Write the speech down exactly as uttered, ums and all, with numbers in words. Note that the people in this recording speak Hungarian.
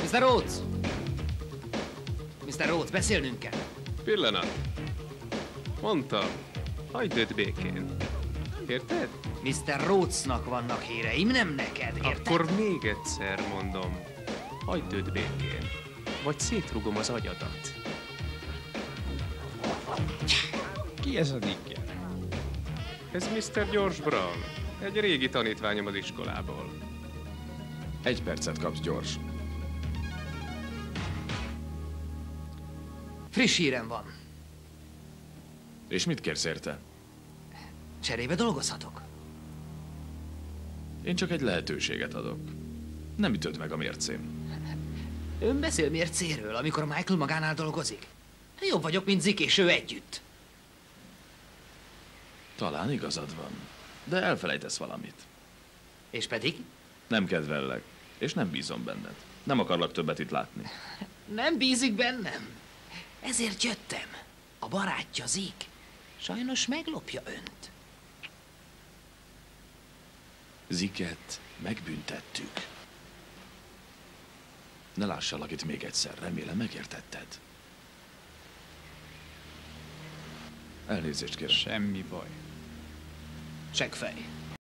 miszter Rhodes! miszter Rhodes, beszélnünk kell. Pillanat. Mondtam, hagyd őt békén. Érted? miszter Rhodesnak vannak híreim, nem neked, érted? Akkor még egyszer mondom, hagyd őt békén. Vagy szétrugom az agyadat. Ki ez a Dicker? Ez miszter George Brown. Egy régi tanítványom az iskolából. Egy percet kapsz, gyors. Friss hírem van. És mit kérsz érte? Cserébe dolgozhatok? Én csak egy lehetőséget adok. Nem ütöd meg a mércém. Ön beszél mércéről, amikor Michael magánál dolgozik? Jobb vagyok, mint Zik és ő együtt. Talán igazad van, de elfelejtesz valamit. És pedig? Nem kedvellek, és nem bízom benned. Nem akarlak többet itt látni. Nem bízik bennem. Ezért jöttem. A barátja Zik. Sajnos meglopja önt. Ziket megbüntettük. Ne lássalak itt még egyszer, remélem megértetted. Elnézést kérem. Semmi baj. Seggfej.